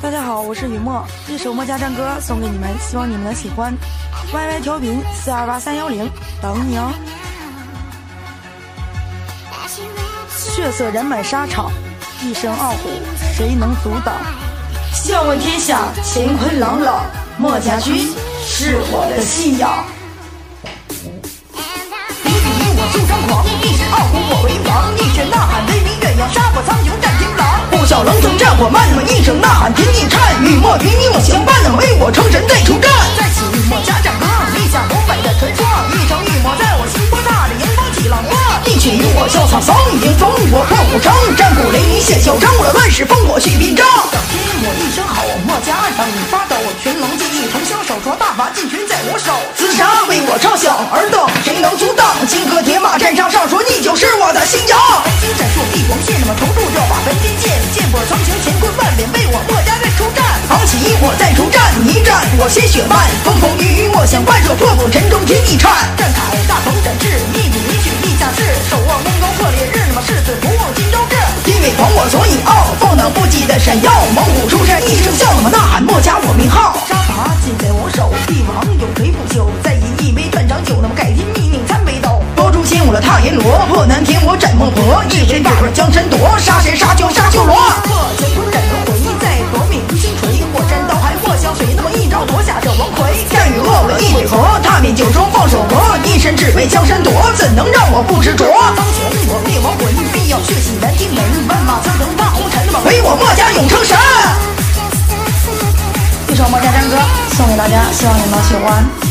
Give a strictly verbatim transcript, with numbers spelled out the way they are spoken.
大家好，我是雨墨，一首墨家战歌送给你们，希望你们能喜欢。Y Y 调频四二八三幺零等你哦。血色人满沙场，一身傲虎，谁能阻挡？笑问天下，乾坤朗朗，墨家军是我的信仰。 比比你我就张狂，一身傲虎我为王，一身呐喊威名远扬，杀破苍穹战天狼。呼啸冷总战火漫，那么一声呐喊天地颤，雨墨与你我相伴，那么为我称神再出战。再起墨家战歌，立下东北的传说，一朝一抹在我心波大的迎风起浪花。一曲与我笑沧桑，迎风我破虎城，战鼓雷鸣现嚣张，我乱世烽火续屏障。掌心我一声好，墨家暗当你发抖，群龙记忆同销手镯大法进群在我手，厮杀为我唱响，尔等谁能阻挡？金戈铁马战场上说你就是我的信仰。白金闪烁地黄线，那么投入这把白金剑，剑破苍穹乾坤万变，为我墨家人出战。昂起我再出战，一战我鲜血漫，风风雨雨莫想万手破釜沉中天地颤。战铠大鹏展翅，一笔一句立下志，守望功高破烈日，那么誓死不忘今朝志。因为狂我所以傲，放荡不羁的闪耀，猛虎出山一声笑，那么呐喊墨家我名号。杀伐尽在我手，帝王有锤不朽，再饮一杯断肠酒，那么改天命命参北斗。多诛仙我的踏阎罗，破南天我斩孟婆，一人大棍江山夺，杀神杀鹫杀修罗。破乾坤斩轮回，再夺命如星锤，火山刀海或湘水，那么一招夺下这王魁。战与恶我一回合，踏遍九州放手搏，一身只为江山夺，怎能让我不执着？当前我灭亡魂，必要血洗南京门，万马苍腾大红尘，那么唯我墨家永称神。 一首墨家战歌送给大家，希望你们喜欢。